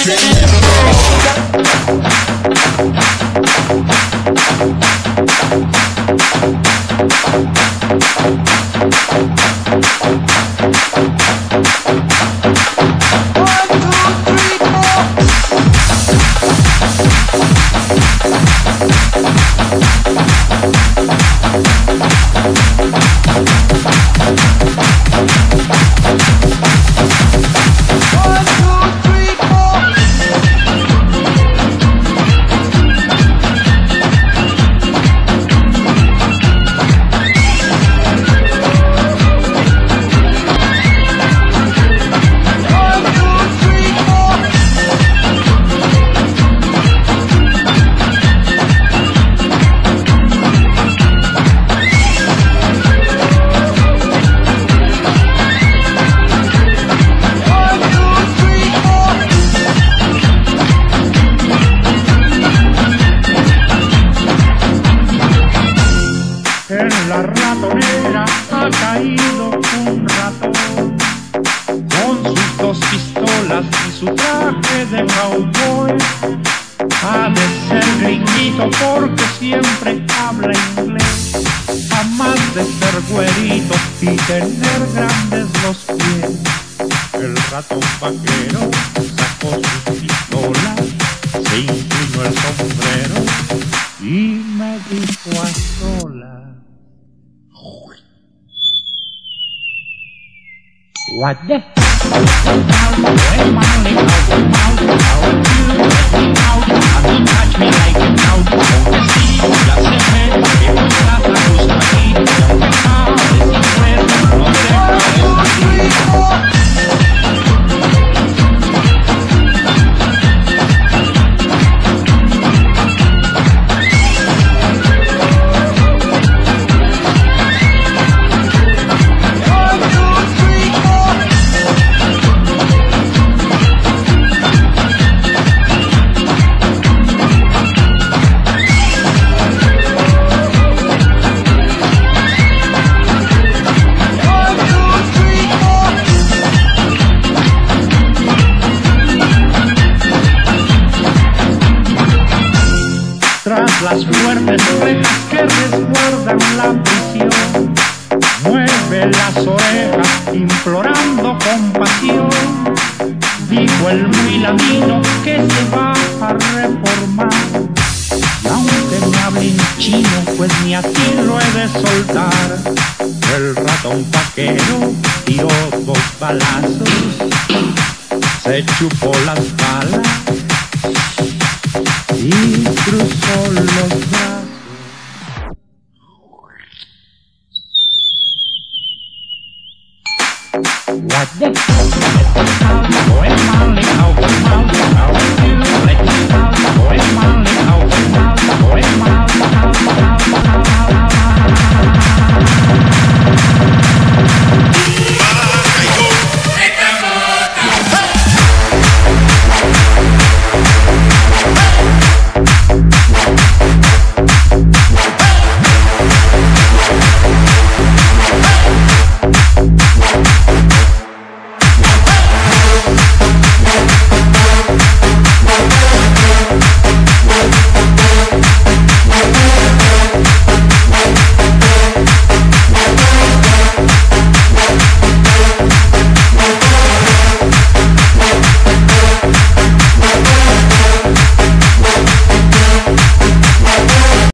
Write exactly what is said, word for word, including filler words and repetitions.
En la ratonera ha caído un ratón con sus dos pistolas y su traje de cowboy. Ha de ser gringuito porque siempre habla inglés, además de ser güerito y tener grandes los pies. El ratón vaquero sacó su pistola, se inclinó el sombrero y me dijo a solas: What the? Don't touch me like a cow. Ya se ve que no estás justo aquí. Aunque sabes inglés, no te dejes tras las fuertes rejas que resguardan la prisión, mueve las orejas implorando compasión. Dijo el muy ladino que se va a reformar, y aunque me hable en chino, pues ni así lo he de soltar. El ratón vaquero tiró dos balazos, se chupó las balas y cruzó los brazos. What the fuck?